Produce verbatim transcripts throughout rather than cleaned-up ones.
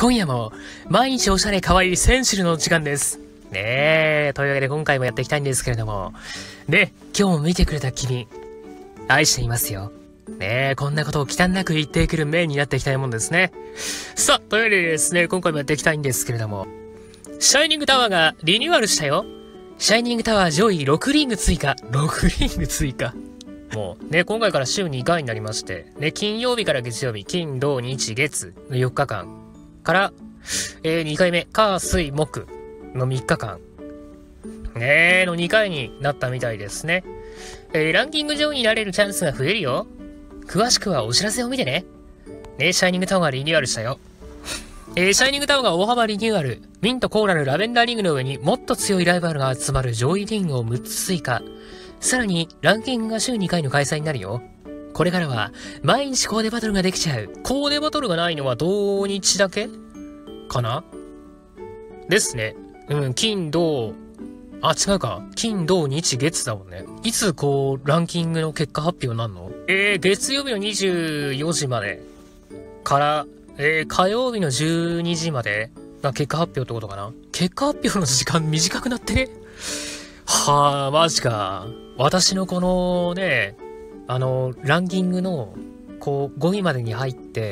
今夜も毎日おしゃれ可愛いセンシルの時間です。ねえ、というわけで今回もやっていきたいんですけれども。で、今日も見てくれた君、愛していますよ。ねえ、こんなことを忌憚なく言ってくる面になっていきたいもんですね。さあ、というわけでですね、今回もやっていきたいんですけれども。シャイニングタワーがリニューアルしたよ。シャイニングタワー上位ろくリング追加。ろくリング追加。もうね、今回から週にかいになりまして、ね、金曜日から月曜日、金、土、日、月のよっかかんから、えー、にかいめ、火、水、木のみっかかん、ねーのにかいになったみたいですね。えー、ランキング上位になれるチャンスが増えるよ。詳しくはお知らせを見てね。ね、シャイニングタワーがリニューアルしたよ。えー、シャイニングタワーが大幅リニューアル。ミント、コーラル、ラベンダーリングの上にもっと強いライバルが集まる上位リングをむっつ追加。さらに、ランキングが週にかいの開催になるよ。これからは、毎日コーデバトルができちゃう。コーデバトルがないのは土日だけかなですね。うん、金、土、あ、違うか。金、土、日、月だもんね。いつ、こう、ランキングの結果発表なんの？えー、月曜日のにじゅうよじまでから、えー、火曜日のじゅうにじまでが結果発表ってことかな？結果発表の時間短くなってね。はあ、マジか。私のこのね、あの、ランキングの、こう、ごいまでに入って、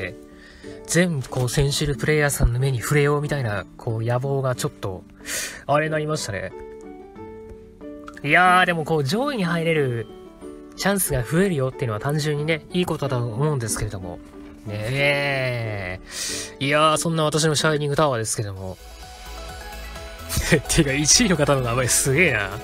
全、こう、センシルプレイヤーさんの目に触れようみたいな、こう、野望がちょっと、あれになりましたね。いやー、でもこう、上位に入れるチャンスが増えるよっていうのは単純にね、いいことだと思うんですけれども。ねえ。いやー、そんな私のシャイニングタワーですけども。てか、いちいの方の名前すげえな。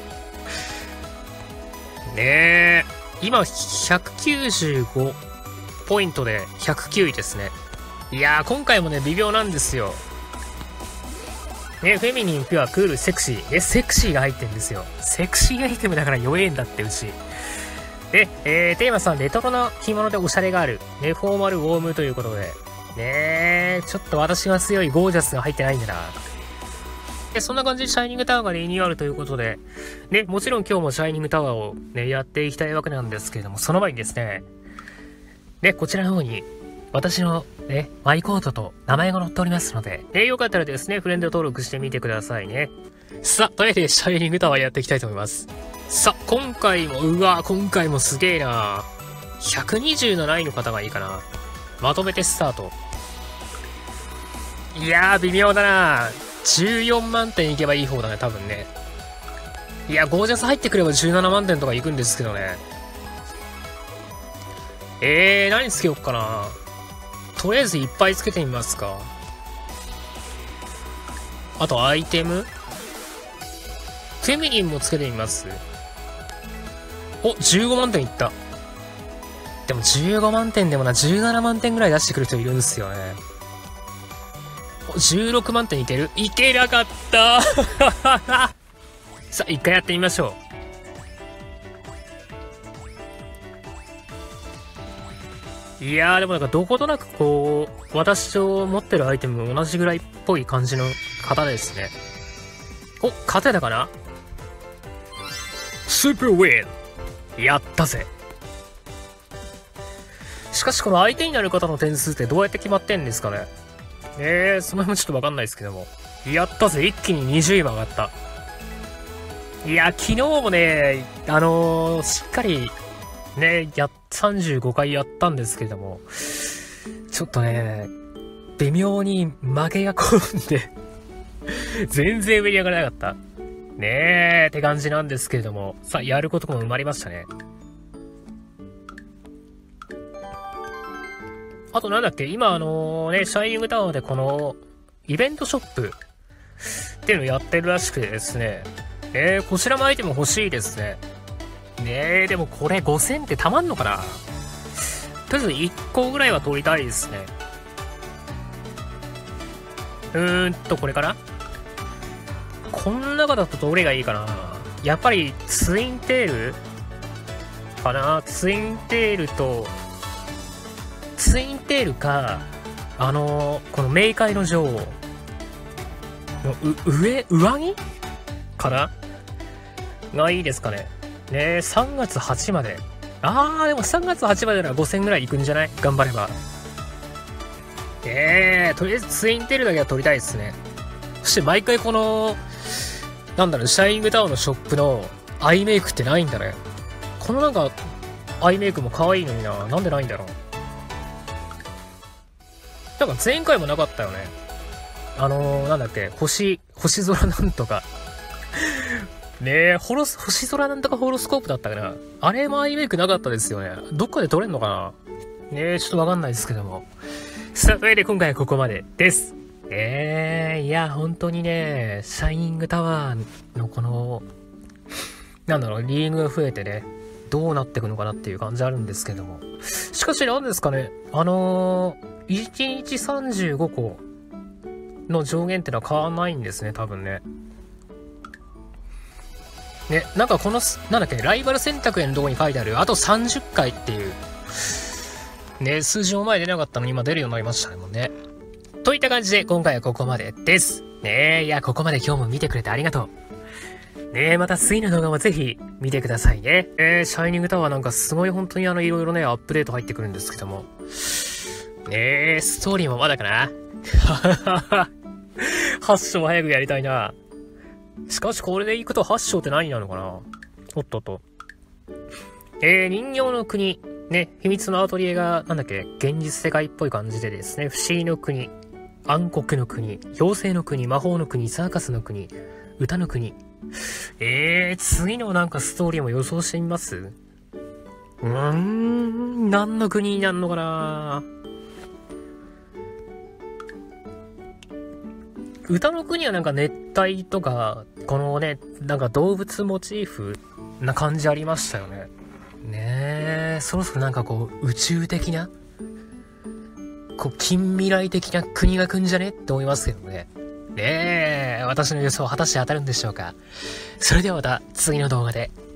ねえ。今、ひゃくきゅうじゅうごポイントでひゃくきゅういですね。いやー、今回もね、微妙なんですよ。ね、フェミニン、ピュア、クール、セクシー。え、セクシーが入ってんですよ。セクシーアイテムだから弱えんだって、うち。で、えー、テーマさん、レトロな着物でおしゃれがある。ね、フォーマル、ウォームということで。ねえ、ちょっと私が強いゴージャスが入ってないんだな。で、そんな感じでシャイニングタワーがリニューアルということで、ね、もちろん今日もシャイニングタワーをね、やっていきたいわけなんですけれども、その前にですね、ね、こちらの方に、私のね、マイコードと名前が載っておりますので、ね、よかったらですね、フレンド登録してみてくださいね。さあ、とりあえずシャイニングタワーやっていきたいと思います。さあ、今回も、うわ、今回もすげえな。ひゃくにじゅうなないの方がいいかな。まとめてスタート。いやー、微妙だな。じゅうよんまんてんいけばいい方だね、多分ね。いや、ゴージャス入ってくればじゅうななまんてんとかいくんですけどね。えー、何つけよっかな。とりあえずいっぱいつけてみますか。あとアイテム？フェミニンもつけてみます。お、じゅうごまんてんいった。でもじゅうごまんてんでもな、じゅうななまんてんぐらい出してくる人いるんですよね。じゅうろくまんてんいける？いけなかったさあ、一回やってみましょう。いやー、でもなんかどことなくこう、私と持ってるアイテムも同じぐらいっぽい感じの方ですね。お、勝てたかな？スーパーウィン！やったぜ。しかしこの相手になる方の点数ってどうやって決まってんですかね？えー、その辺もちょっとわかんないですけども。やったぜ。一気ににじゅういも上がった。いや、昨日もね、あのー、しっかり、ね、や、さんじゅうごかいやったんですけれども、ちょっとね、微妙に負けが込んで、全然上に上がらなかった。ねえ、って感じなんですけれども、さあ、やることも埋まりましたね。あとなんだっけ、今あのね、シャイニングタワーでこの、イベントショップっていうのをやってるらしくてですね。えー、こちらもアイテム欲しいですね。ねえ、でもこれごせんってたまんのかな？とりあえずいっこぐらいは取りたいですね。うーんと、これかな？この中だとどれがいいかな？やっぱりツインテールかな？ツインテールと、ツインテールか、あのー、この冥界の女王のう上、上着かながいいですかね。ねえ、さんがつはちまで。あー、でもさんがつはちまでならごせんぐらいいくんじゃない？頑張れば。 えー、とりあえずツインテールだけは撮りたいですね。そして毎回この、なんだろう、シャイニングタワーのショップのアイメイクってないんだね。このなんか、アイメイクも可愛いのにな。なんでないんだろう。なんか前回もなかったよね。あのー、なんだっけ、星、星空なんとか。ねえ、ホロス、星空なんとかホロスコープだったかな。あれもアイメイクなかったですよね。どっかで撮れんのかな。ねえ、ちょっとわかんないですけども。さあ、というわけで今回はここまでです。えー、いや、本当にね、シャイニングタワーのこの、なんだろう、リーグが増えてね、どうなっていくのかなっていう感じあるんですけども。しかし何ですかね、あのー、いちにちさんじゅうごこの上限ってのは変わらないんですね、多分ね。ね、なんかこの、なんだっけ、ライバル選択へのとこに書いてある、あとさんじゅっかいっていう、ね、数字も前出なかったのに今出るようになりましたね、もうね。といった感じで今回はここまでです。ねえ、いや、ここまで今日も見てくれてありがとう。ねえ、また次の動画もぜひ見てくださいね。えー、シャイニングタワーなんかすごい本当にあの、いろいろね、アップデート入ってくるんですけども。ねえ、ストーリーもまだかなはっ章早くやりたいな。しかしこれで行くとはっ章って何になるのかな。おっとっと。えー、人形の国。ね、秘密のアトリエが、なんだっけ、現実世界っぽい感じでですね、不思議の国、暗黒の国、妖精の国、魔法の国、サーカスの国、歌の国。えー、次のなんかストーリーも予想してみます？うーん、何の国になるのかな。歌の国はなんか熱帯とか、このね、なんか動物モチーフな感じありましたよね。ねえ、そろそろなんかこう、宇宙的な、こう、近未来的な国が来んじゃねって思いますけどね。ねえ、私の予想果たして当たるんでしょうか。それではまた次の動画で